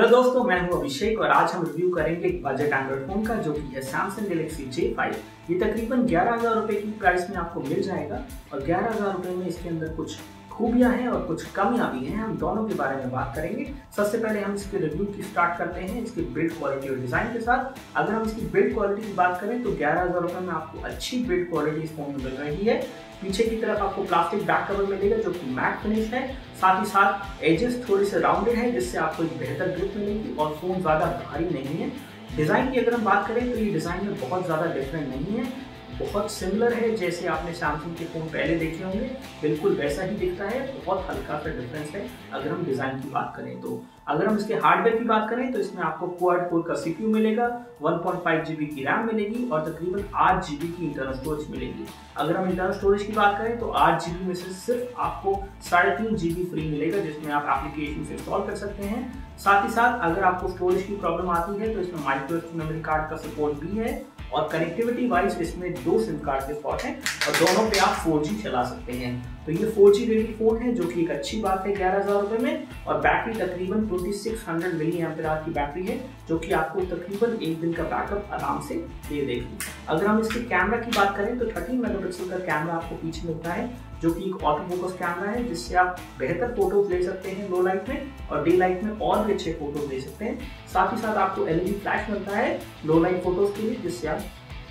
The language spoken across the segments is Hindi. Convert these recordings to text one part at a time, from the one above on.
दोस्तों, मैं हूं अभिषेक और आज हम रिव्यू करेंगे एक बजट एंड्रॉइड फोन का जो कि है सैमसंग गैलेक्सी J5। ये तकरीबन 11,000 रुपए की प्राइस में आपको मिल जाएगा और 11,000 रुपए में इसके अंदर कुछ खूबियां हैं और कुछ कमियां भी हैं। हम दोनों के बारे में बात करेंगे। सबसे पहले हम इसके रिव्यू की स्टार्ट करते हैं इसकी बिल्ड क्वालिटी और डिजाइन के साथ। अगर हम इसकी बिल्ड क्वालिटी की बात करें तो 11,000 रुपए में आपको अच्छी बिल्ड क्वालिटी इस फोन में मिल रही है। पीछे की तरफ आपको प्लास्टिक बैक कवर मिलेगा जो कि मैट फिनिश है। साथ ही साथ एजेस थोड़ी से राउंडेड है जिससे आपको एक बेहतर ग्रिप मिलेगी और फोन ज्यादा भारी नहीं है। डिजाइन की अगर हम बात करें तो ये डिजाइन में बहुत ज्यादा डिफरेंट नहीं है, बहुत सिमिलर है जैसे आपने सैमसंग के फोन पहले देखे होंगे, बिल्कुल वैसा ही दिखता है। बहुत हल्का सा डिफरेंस है अगर हम डिजाइन की बात करें तो। अगर हम इसके हार्डवेयर की बात करें तो इसमें आपको क्वाड कोर का CPU मिलेगा, 1.5 GB की रैम मिलेगी और तकरीबन 8 GB की इंटरनल स्टोरेज मिलेगी। अगर हम इंटरनल स्टोरेज की बात करें तो 8 GB में से सिर्फ आपको 3.5 GB फ्री मिलेगा जिसमें आप एप्लीकेशन इंस्टॉल कर सकते हैं। साथ ही साथ अगर आपको स्टोरेज की प्रॉब्लम आती है तो इसमें माइक्रो SD मेमोरी कार्ड का सपोर्ट भी है और कनेक्टिविटी वाइज इसमें 2 सिम कार्ड के स्लॉट हैं और दोनों पे आप 4G चला सकते हैं। तो ये 4G रेडी फोन है जो कि एक अच्छी बात है 11,000 रुपए में। और बैटरी तकरीबन 2600 मिली एम्पेयर की बैटरी है जो कि आपको तकरीबन एक दिन का बैकअप आराम से दे देगी। अगर हम इसके कैमरा की बात करें तो 13 मेगापिक्सल का कैमरा आपको पीछे मिलता है जो कि एक ऑटो फोकस कैमरा है जिससे आप बेहतर फोटोज ले सकते हैं लो लाइट में और डे लाइट में और भी अच्छे फोटोज ले सकते हैं। साथ ही साथ आपको LED फ्लैश मिलता है लो लाइट फोटोज के लिए जिससे आप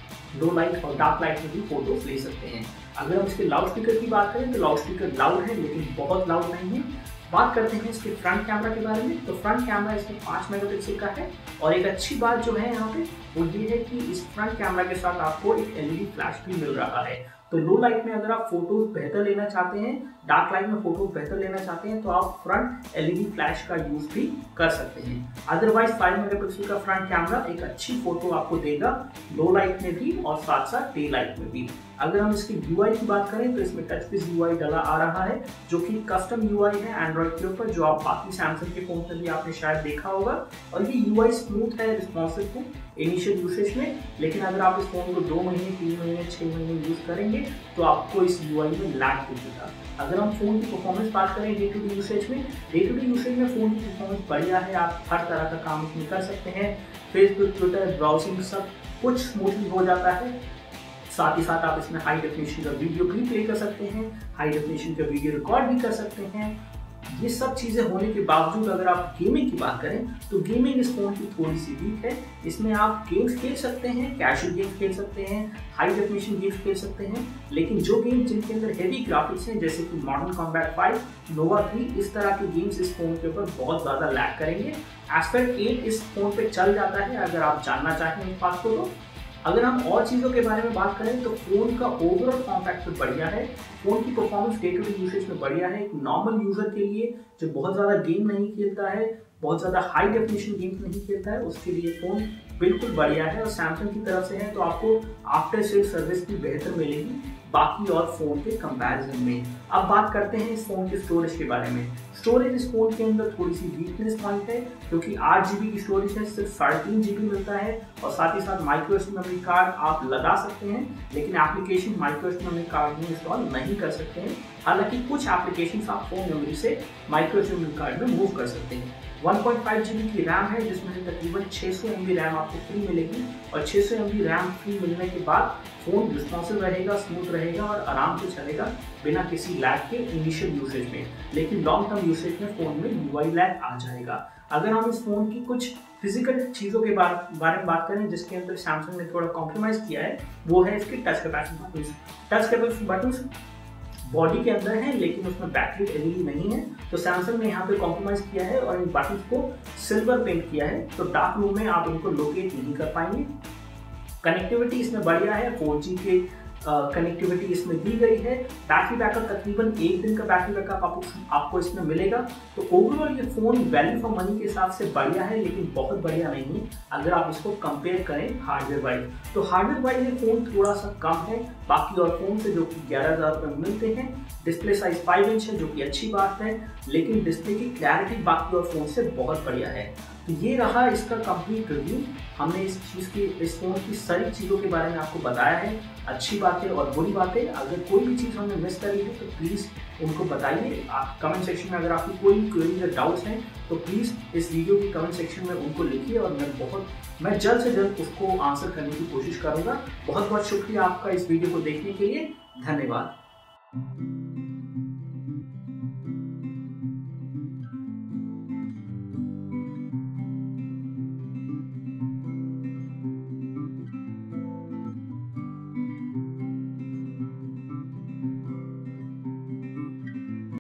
लो लाइट और डार्क लाइट में भी फोटोज ले सकते हैं। अगर हम इसके लाउड स्पीकर की बात करें तो लाउड स्पीकर लाउड है लेकिन बहुत लाउड नहीं है। बात करते हैं इसके फ्रंट कैमरा के बारे में तो फ्रंट कैमरा इसमें 5 मेगापिक्सल का है और एक अच्छी बात जो है यहाँ पे वो ये है कि इस फ्रंट कैमरा के साथ आपको एक LED फ्लैश भी मिल रहा है। तो लो लाइट में अगर आप फोटोज बेहतर लेना चाहते हैं, डार्क लाइट में फोटोज बेहतर लेना चाहते हैं तो आप फ्रंट LED फ्लैश का यूज भी कर सकते हैं। अदरवाइज 5 मेगापिक्सल का फ्रंट कैमरा एक अच्छी फोटो आपको देगा लो लाइट में भी और साथ साथ डे लाइट में भी। अगर हम इसकी UI की बात करें तो इसमें टच बेस UI डला आ रहा है जो कि कस्टम UI है एंड्रॉइड के ऊपर, जो आप बाकी सैमसंग के फोन में भी आपने शायद देखा होगा। और ये UI स्मूथ है, रिस्पॉन्सिव है इनिशियल यूसेज में, लेकिन अगर आप इस फोन को 2 महीने 3 महीने 6 महीने यूज करेंगे तो आपको इस UI में लैग दिखेगा। अगर हम फोन की परफॉर्मेंस बात करें डे टू डे यूसेज में, डे टू डे यूसेज में फोन की परफॉर्मेंस बढ़िया है। आप हर तरह का काम इसमें कर सकते हैं, फेसबुक, ट्विटर, ब्राउजिंग सब कुछ स्मूथली हो जाता है। साथ ही साथ आप इसमें हाई डेफिनेशन का वीडियो भी प्ले कर सकते हैं, हाई डेफिनेशन का वीडियो रिकॉर्ड भी कर सकते हैं। ये सब चीजें होने के बावजूद अगर आप गेमिंग की बात करें तो गेमिंग इस फोन की थोड़ी सी वीक है। इसमें आप गेम्स खेल सकते हैं, कैजुअल गेम्स खेल सकते हैं, हाई डेफिनेशन गेम्स खेल सकते हैं, लेकिन जो गेम जिनके अंदर हेवी ग्राफिक्स हैं जैसे कि मॉडर्न कॉम्बैट 5, नोवा 3, इस तरह के गेम्स इस फोन के ऊपर बहुत ज्यादा लैग करेंगे। एस्पेक्ट 8 इस फोन पे चल जाता है अगर आप जानना चाहें इस बात को तो। अगर हम और चीज़ों के बारे में बात करें तो फोन का ओवरऑल फॉर्म फैक्टर बढ़िया है, फोन की performance day to day usage में बढ़िया है। एक नॉर्मल यूजर के लिए जो बहुत ज़्यादा गेम नहीं खेलता है, बहुत ज़्यादा हाई डेफिनेशन गेम्स नहीं खेलता है, उसके लिए फ़ोन बिल्कुल बढ़िया है। और सैमसंग की तरफ से है तो आपको आफ्टर सेल सर्विस भी बेहतर मिलेगी बाकी और फोन के कंपैरिजन में। अब बात करते हैं इस फोन के स्टोरेज के बारे में। स्टोरेज इस फोन के अंदर थोड़ी सी वीकनेस पॉइंट है क्योंकि 8 GB की स्टोरेज है, सिर्फ 3.5 GB मिलता है और साथ ही साथ माइक्रो SD मेमोरी कार्ड आप लगा सकते हैं लेकिन application micro SD memory card में इंस्टॉल नहीं कर सकते हैं। हालांकि कुछ एप्लीकेशन आप फोन मेमोरी से माइक्रो SD मेमोरी कार्ड में मूव कर सकते हैं। 1.5 GB की रैम है जिसमें से तकरीबन 600 MB रैम आपको फ्री मिलेगी और 600 MB रैम फ्री मिलने के बाद फोन रिस्पॉन्सिव रहेगा, स्मूथ रहेगा और आराम से चलेगा बिना किसी लैग के इनिशियल यूसेज में। लेकिन लॉन्ग टर्म यूसेज में फोन में UI लैग आ जाएगा। अगर हम इस फोन की कुछ फिजिकल चीज़ों के बारे में बात करें जिसके अंदर सैमसंग ने थोड़ा कॉम्प्रोमाइज़ किया है वो है इसके touch capacity buttons. Touch capacity buttons body के अंदर है लेकिन उसमें बैटरी LED नहीं है, तो सैमसंग ने यहाँ पे कॉम्प्रोमाइज किया है और इन बटन्स को सिल्वर पेंट किया है तो डार्क रूम में आप इनको लोकेट नहीं कर पाएंगे। कनेक्टिविटी इसमें बढ़िया है, 4G के कनेक्टिविटी इसमें दी गई है। बैटरी बैकअप तकरीबन एक दिन का बैटरी बैकअप आपको इसमें मिलेगा। तो ओवरऑल ये फोन वैल्यू फॉर मनी के हिसाब से बढ़िया है लेकिन बहुत बढ़िया नहीं है अगर आप इसको कंपेयर करें हार्डवेयर वाइज। तो हार्डवेयर वाइज ये फोन थोड़ा सा कम है बाकी और फोन से जो कि 11,000 रुपये में मिलते हैं। डिस्प्ले साइज 5 इंच है जो कि अच्छी बात है लेकिन डिस्प्ले की क्लैरिटी बाकी और फोन से बहुत बढ़िया है। तो ये रहा इसका कंप्लीट रिव्यू। हमने इस फोन की सारी चीज़ों के बारे में आपको बताया है, अच्छी बातें और बुरी बातें। अगर कोई भी चीज़ हमने मिस करी है तो प्लीज़ उनको बताइए। आप कमेंट सेक्शन में अगर आपकी कोई क्वेरीज या डाउट्स हैं तो प्लीज़ इस वीडियो की कमेंट सेक्शन में उनको लिखिए और मैं जल्द से जल्द उसको आंसर करने की कोशिश करूँगा। बहुत बहुत शुक्रिया आपका इस वीडियो को देखने के लिए। धन्यवाद।